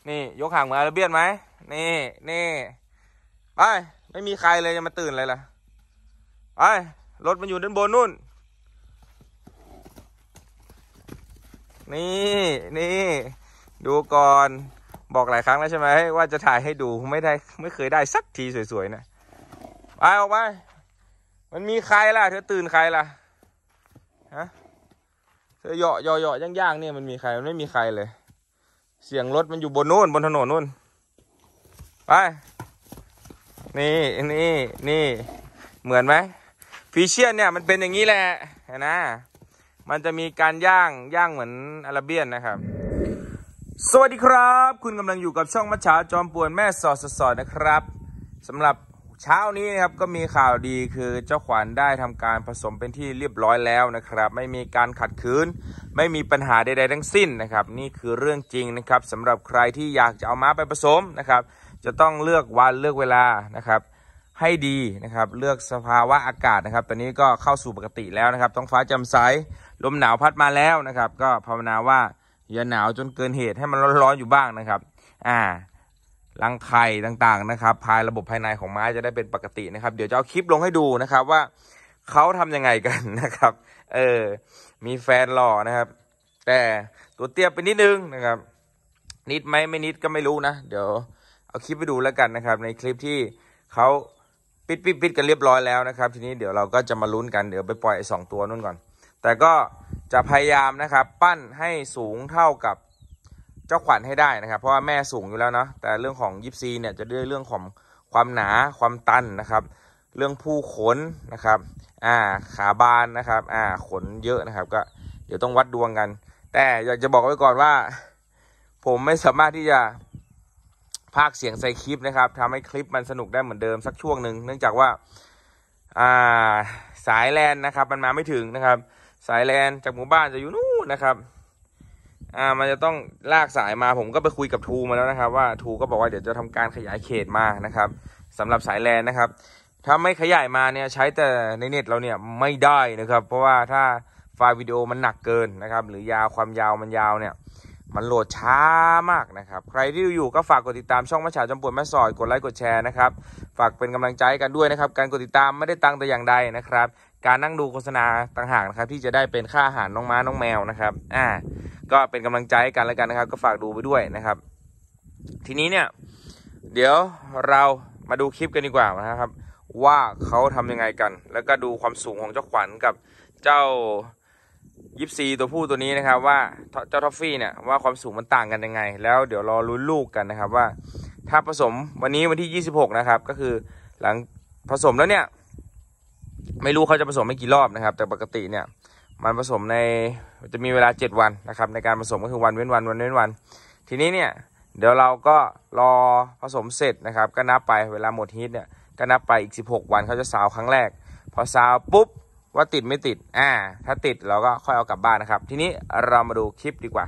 นี่ยกห่างเหมือนอาราเบียนไหมนี่ไปไม่มีใครเลยจะมาตื่นเลยล่ะไปรถมันอยู่ด้านบนนู่นนี่ดูก่อนบอกหลายครั้งแล้วใช่ไหมว่าจะถ่ายให้ดูไม่เคยได้สักทีสวยๆนะไปออกไปมันมีใครล่ะเธอตื่นใครล่ะฮะเธอเหยาะย่างเนี่ยมันมีใครมันไม่มีใครเลยเสียงรถมันอยู่บนนู่นบนถนนนู่นไปนี่เหมือนไหมฟิเชียนเนี่ยมันเป็นอย่างนี้แหละนะมันจะมีการย่างเหมือนอาราเบียนนะครับสวัสดีครับคุณกำลังอยู่กับช่องมัจฉาจอมป่วนแม่สอดนะครับสำหรับเช้านี้นะครับก็มีข่าวดีคือเจ้าขวัญได้ทำการผสมเป็นที่เรียบร้อยแล้วนะครับไม่มีการขัดขืนไม่มีปัญหาใดๆทั้งสิ้นนะครับนี่คือเรื่องจริงนะครับสำหรับใครที่อยากจะเอาม้าไปผสมนะครับจะต้องเลือกวันเลือกเวลานะครับให้ดีนะครับเลือกสภาวะอากาศนะครับตอนนี้ก็เข้าสู่ปกติแล้วนะครับท้องฟ้าแจ่มใสลมหนาวพัดมาแล้วนะครับก็ภาวนาว่าอย่าหนาวจนเกินเหตุให้มันร้อนๆอยู่บ้างนะครับรังไข่ต่างๆนะครับภายระบบภายในของม้าจะได้เป็นปกตินะครับเดี๋ยวจะเอาคลิปลงให้ดูนะครับว่าเขาทำยังไงกันนะครับมีแฟนหล่อนะครับแต่ตัวเตี้ยไปนิดนึงนะครับนิดไหมไม่นิดก็ไม่รู้นะเดี๋ยวเอาคลิปไปดูแล้วกันนะครับในคลิปที่เขาปิดกันเรียบร้อยแล้วนะครับทีนี้เดี๋ยวเราก็จะมาลุ้นกันเดี๋ยวไปปล่อยไอ้2ตัวนู่นก่อนแต่ก็จะพยายามนะครับปั้นให้สูงเท่ากับเจ้าขวัญให้ได้นะครับเพราะว่าแม่สูงอยู่แล้วเนาะแต่เรื่องของยิปซีเนี่ยจะด้วยเรื่องของความหนาความตันนะครับเรื่องผู้ขนนะครับขาบานนะครับขนเยอะนะครับก็เดี๋ยวต้องวัดดวงกันแต่อยากจะบอกไว้ก่อนว่าผมไม่สามารถที่จะพากย์เสียงใส่คลิปนะครับทำให้คลิปมันสนุกได้เหมือนเดิมสักช่วงหนึ่งเนื่องจากว่าสายแลนนะครับมันมาไม่ถึงนะครับสายแลนจากหมู่บ้านจะอยู่นู่นนะครับมันจะต้องลากสายมาผมก็ไปคุยกับทูมาแล้วนะครับว่าทูก็บอกว่าเดี๋ยวจะทำการขยายเขตมานะครับสำหรับสายแลนนะครับถ้าไม่ขยายมาเนี่ยใช้แต่ในเน็ตเราเนี่ยไม่ได้นะครับเพราะว่าถ้าไฟล์วิดีโอมันหนักเกินนะครับหรือยาวความยาวมันยาวเนี่ยมันโหลดช้ามากนะครับใครที่อยู่ก็ฝากกดติดตามช่องมัจฉาจอมป่วนแม่สอดกดไลค์กดแชร์นะครับฝากเป็นกำลังใจกันด้วยนะครับการกดติดตามไม่ได้ตังค์แต่อย่างใดนะครับการนั่งดูโฆษณาต่างหากนะครับที่จะได้เป็นค่าอาหารน้องม้าน้องแมวนะครับก็เป็นกำลังใจกันแล้วกันนะครับก็ฝากดูไปด้วยนะครับทีนี้เนี่ยเดี๋ยวเรามาดูคลิปกันดีกว่านะครับว่าเขาทำยังไงกันแล้วก็ดูความสูงของเจ้าขวัญกับเจ้ายิปซีตัวผู้ตัวนี้นะครับว่าเจ้าท็อฟฟี่เนี่ยว่าความสูงมันต่างกันยังไงแล้วเดี๋ยวรอลุ้นลูกกันนะครับว่าถ้าผสมวันนี้วันที่26นะครับก็คือหลังผสมแล้วเนี่ยไม่รู้เขาจะผสมไม่กี่รอบนะครับแต่ปกติเนี่ยมันผสมจะมีเวลา7วันนะครับในการผสมก็คือวันเว้นวันทีนี้เนี่ยเดี๋ยวเราก็รอผสมเสร็จนะครับก็นับไปเวลาหมดฮีทเนี่ยก็นับไปอีก16วันเขาจะซาวครั้งแรกพอซาวปุ๊บว่าติดไม่ติดถ้าติดเราก็ค่อยเอากลับบ้านนะครับทีนี้เรามาดูคลิปดีกว่า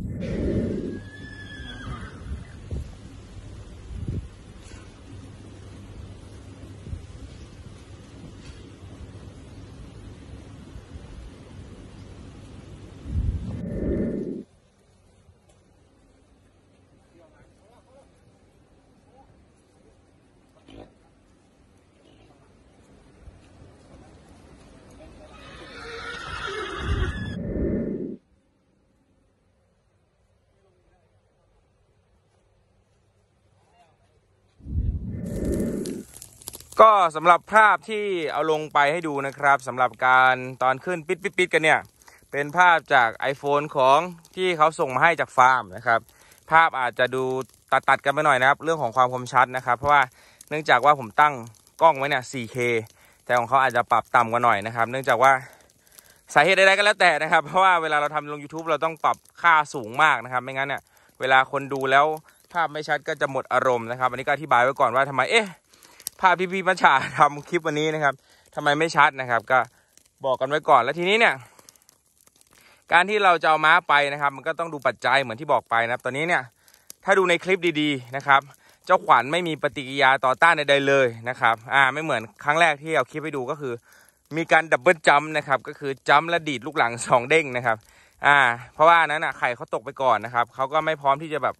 ก็สำหรับภาพที่เอาลงไปให้ดูนะครับสำหรับการตอนขึ้นปิดกันเนี่ยเป็นภาพจาก iPhone ของที่เขาส่งมาให้จากฟาร์มนะครับภาพอาจจะดูตัดกันไปหน่อยนะครับเรื่องของความคมชัดนะครับเพราะว่าเนื่องจากว่าผมตั้งกล้องไว้เนี่ย 4K แต่ของเขาอาจจะปรับต่ำกว่าหน่อยนะครับเนื่องจากว่าสาเหตุใดๆก็แล้วแต่นะครับเพราะว่าเวลาเราทำลง YouTube เราต้องปรับค่าสูงมากนะครับไม่งั้นเนี่ยเวลาคนดูแล้วภาพไม่ชัดก็จะหมดอารมณ์นะครับอันนี้ก็อธิบายไว้ก่อนว่าทำไมภาพพี่มัจฉาทำคลิปวันนี้นะครับทำไมไม่ชัดนะครับก็บอกกันไว้ก่อนแล้วทีนี้เนี่ยการที่เราจะเอาม้าไปนะครับมันก็ต้องดูปัจจัยเหมือนที่บอกไปนะครับตอนนี้เนี่ยถ้าดูในคลิปดีๆนะครับเจ้าขวัญไม่มีปฏิกิริยาต่อต้านใดๆเลยนะครับไม่เหมือนครั้งแรกที่เอาคลิปให้ดูก็คือมีการดับเบิลจัมป์นะครับก็คือจัมป์และดีดลูกหลัง2เด้งนะครับเพราะว่านั้นไข่เขาตกไปก่อนนะครับเขาก็ไม่พร้อมที่จะแบบ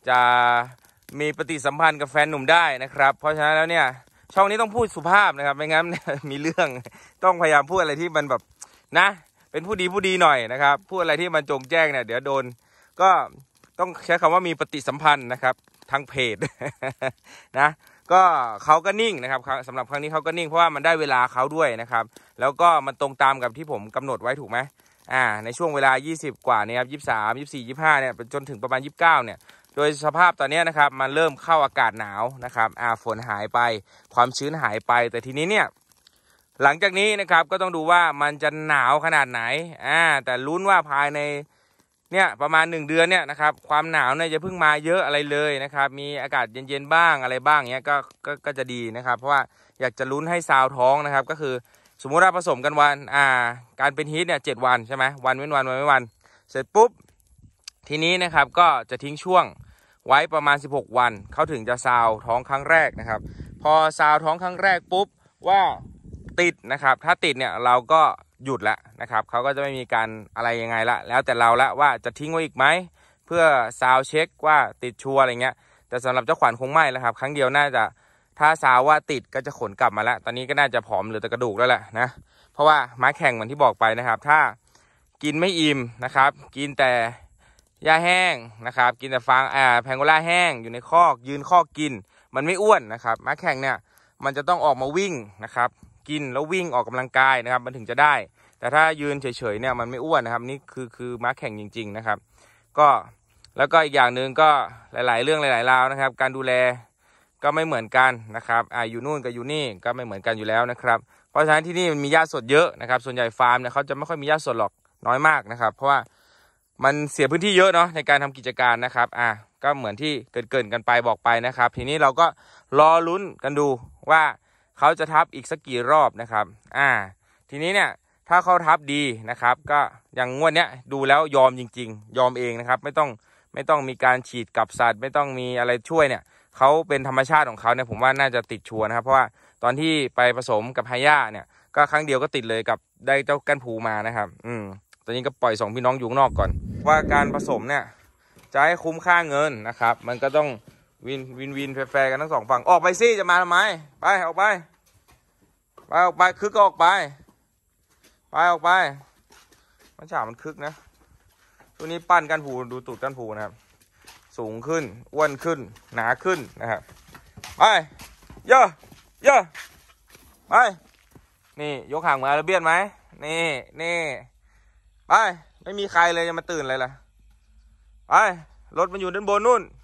จะมีปฏิสัมพันธ์กับแฟนหนุ่มได้นะครับเพราะฉะนั้นแล้วเนี่ยช่องนี้ต้องพูดสุภาพนะครับไม่งั้น มีเรื่องต้องพยายามพูดอะไรที่มันแบบนะเป็นผู้ดีหน่อยนะครับพูดอะไรที่มันจงแจ้งเนี่ยเดี๋ยวโดนก็ต้องใช้คำว่ามีปฏิสัมพันธ์นะครับทางเพจ นะก็เขาก็นิ่งนะครับสำหรับครั้งนี้เขาก็นิ่งเพราะว่ามันได้เวลาเขาด้วยนะครับแล้วก็มันตรงตามกับที่ผมกำหนดไว้ถูกไหมในช่วงเวลา20กว่าเนี่ยครับ23 24 25เนี่ยจนถึงประมาณ29เนี่ยโดยสภาพตอนนี้นะครับมันเริ่มเข้าอากาศหนาวนะครับฝนหายไปความชื้นหายไปแต่ทีนี้เนี่ยหลังจากนี้นะครับก็ต้องดูว่ามันจะหนาวขนาดไหนแต่ลุ้นว่าภายในเนี่ยประมาณ1เดือนเนี่ยนะครับความหนาวเนี่ยจะเพิ่งมาเยอะอะไรเลยนะครับมีอากาศเย็นๆบ้างอะไรบ้างเงี้ยก็จะดีนะครับเพราะว่าอยากจะลุ้นให้ซาวท้องนะครับก็คือสมมุติว่าผสมกันวันการเป็นฮีทเนี่ย7วันใช่ไหมวันเว้นวันเสร็จปุ๊บทีนี้นะครับก็จะทิ้งช่วงไว้ประมาณ16วันเขาถึงจะซาวท้องครั้งแรกนะครับพอซาวท้องครั้งแรกปุ๊บว่าติดนะครับถ้าติดเนี่ยเราก็หยุดละนะครับเขาก็จะไม่มีการอะไรยังไงละแล้วแต่เราละว่าจะทิ้งไว้อีกไหมเพื่อซาวเช็คว่าติดชัวร์อะไรเงี้ยแต่สำหรับเจ้าขวัญคงไม่แล้วครับครั้งเดียวน่าจะถ้าซาวว่าติดก็จะขนกลับมาแล้วตอนนี้ก็น่าจะผอมเหลือแต่กระดูกแล้วแหละนะเพราะว่าม้าแข่งเหมือนที่บอกไปนะครับถ้ากินไม่อิ่มนะครับกินแต่หญ้าแห้งนะครับกินแต่ฟางแพงโกล่าแห้งอยู่ในคอกยืนคอกกินมันไม่อ้วนนะครับม้าแข่งเนี่ยมันจะต้องออกมาวิ่งนะครับกินแล้ววิ่งออกกำลังกายนะครับมันถึงจะได้แต่ถ้ายืนเฉยๆเนี่ยมันไม่อ้วนนะครับนี่คือม้าแข่งจริงๆนะครับก็แล้วก็อีกอย่างหนึ่งก็หลายๆเรื่องหลายๆราวนะครับการดูแลก็ไม่เหมือนกันนะครับอยู่นู่นกับอยู่นี่ก็ไม่เหมือนกันอยู่แล้วนะครับเพราะฉะนั้นที่นี่มันมีหญ้าสดเยอะนะครับส่วนใหญ่ฟาร์มเนี่ยเขาจะไม่ค่อยมีหญ้าสดหรอกน้อยมากนะครับเพราะว่ามันเสียพื้นที่เยอะเนาะในการทำกิจการนะครับก็เหมือนที่เกินกันไปบอกไปนะครับทีนี้เราก็รอลุ้นกันดูว่าเขาจะทับอีกสักกี่รอบนะครับทีนี้เนี่ยถ้าเขาทับดีนะครับก็อย่างงวดเนี้ยดูแล้วยอมจริงๆยอมเองนะครับไม่ต้องมีการฉีดกับสัตว์ไม่ต้องมีอะไรช่วยเนี่ยเขาเป็นธรรมชาติของเขาเนี่ยผมว่าน่าจะติดชัวร์นะครับเพราะว่าตอนที่ไปผสมกับไฮย่าเนี่ยก็ครั้งเดียวก็ติดเลยกับได้เจ้าก้านผูมานะครับตอนนี้ก็ปล่อย2พี่น้องอยู่ข้างนอกก่อนว่าการผสมเนี่ยจะให้คุ้มค่าเงินนะครับมันก็ต้องวินแฟร์กันทั้ง2ฝั่งออกไปสิจะมาทำไมไปออกไปคึกก็ออกไปออกไปมันฉาบมันคึกนะตัวนี้ปั้นก้านผูดูตูดก้านผูนะครับสูงขึ้นอ้วนขึ้นหนาขึ้นนะครับไปเยอะไปนี่ยกห่างมืออาราเบียนไหมนี่ไปไม่มีใครเลยจะมาตื่นอะไรล่ะไปรถมันอยู่ด้านบนนู่น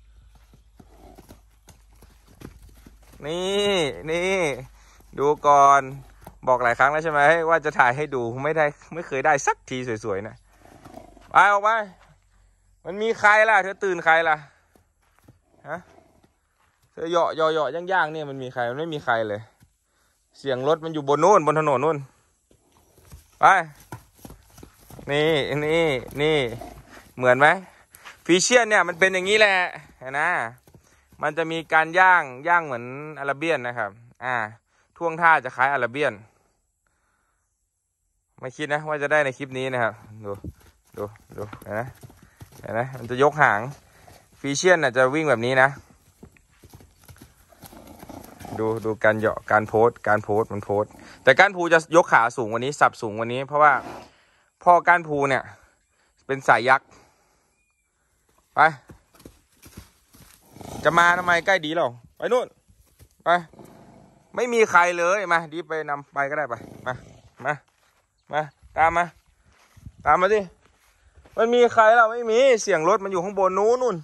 นี่ดูก่อนบอกหลายครั้งแล้วใช่ไหมว่าจะถ่ายให้ดูไม่เคยได้สักทีสวยๆนะไปออกไปมันมีใครล่ะเธอตื่นใครล่ะฮะเธอเหยาะย่างเนี่ยมันมีใครมันไม่มีใครเลยเสียงรถมันอยู่บนนู่นบนถนนนู่นไปนี่เหมือนไหมฟิเชียนเนี่ยมันเป็นอย่างนี้แหละนะมันจะมีการย่างเหมือนอาราเบียนนะครับท่วงท่าจะคล้ายอาราเบียนไม่คิดนะว่าจะได้ในคลิปนี้นะครับดูเห็นไหมมันจะยกหางฟิเชียนจะวิ่งแบบนี้นะดูการเหยาะการโพสมันโพสแต่ก้านผูจะยกขาสูงกว่านี้สับสูงกว่านี้เพราะว่าพ่อก้านผูเนี่ยเป็นสายยักษ์ไปจะมาทำไมใกล้ดีหรอไปนู่นไปไม่มีใครเลยมาดีไปนำไปก็ได้ไปมาตามมาสิมันมีใครเราไม่มีเสียงรถมันอยู่ข้างบนนู่น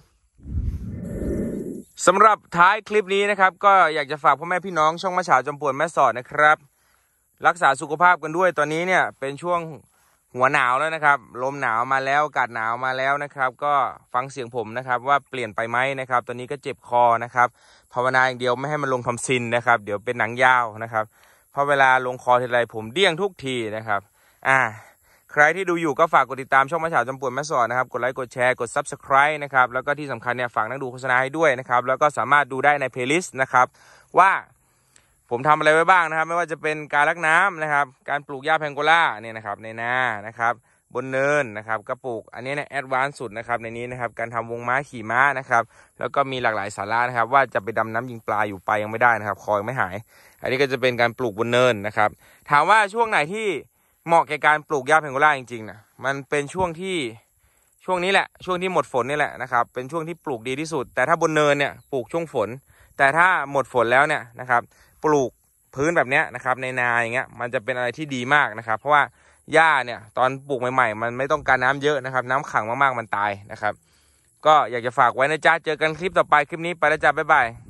สำหรับท้ายคลิปนี้นะครับก็อยากจะฝากพ่อแม่พี่น้องช่องมะฉาจอมป่วนแม่สอดนะครับรักษาสุขภาพกันด้วยตอนนี้เนี่ยเป็นช่วงหัวหนาวแล้วนะครับลมหนาวมาแล้วอากาศหนาวมาแล้วนะครับก็ฟังเสียงผมนะครับว่าเปลี่ยนไปไหมนะครับตอนนี้ก็เจ็บคอนะครับภาวนาอย่างเดียวไม่ให้มันลงทอมซินนะครับเดี๋ยวเป็นหนังยาวนะครับเพราะเวลาลงคอทีไรผมเดี้ยงทุกทีนะครับใครที่ดูอยู่ก็ฝากกดติดตามช่องมะฉาจอมป่วนแม่สอดนะครับกดไลค์กดแชร์กด Subscribe นะครับแล้วก็ที่สำคัญเนี่ยฝากนั่งดูโฆษณาให้ด้วยนะครับแล้วก็สามารถดูได้ในเพลย์ลิสต์นะครับว่าผมทำอะไรไว้บ้างนะครับไม่ว่าจะเป็นการรักน้ำนะครับการปลูกหญ้าแพงโกล่าเนี่ยนะครับในนานะครับบนเนินนะครับก็ปลูกอันนี้เนี่ยแอดวานซ์สุดนะครับในนี้นะครับการทำวงม้าขี่ม้านะครับแล้วก็มีหลากหลายสาระนะครับว่าจะไปดำน้ำยิงปลาอยู่ไปยังไม่ได้นะครับคอยังไม่หายอันนี้ก็จะเป็นการปลูกบนเนินนะครับถามว่าช่วงไหนที่เหมาะแก่การปลูกหญ้าเพนโกล่าจริงๆนะมันเป็นช่วงนี้แหละช่วงที่หมดฝนนี่แหละนะครับเป็นช่วงที่ปลูกดีที่สุดแต่ถ้าบนเนินเนี่ยปลูกช่วงฝนแต่ถ้าหมดฝนแล้วเนี่ยนะครับปลูกพื้นแบบเนี้ยนะครับในนาอย่างเงี้ยมันจะเป็นอะไรที่ดีมากนะครับเพราะว่าหญ้าเนี่ยตอนปลูกใหม่ๆมันไม่ต้องการน้ำเยอะนะครับน้ำขังมากๆมันตายนะครับก็อยากจะฝากไว้นะจ๊ะเจอกันคลิปต่อไปคลิปนี้ไปแล้วจ้าบ๊ายบาย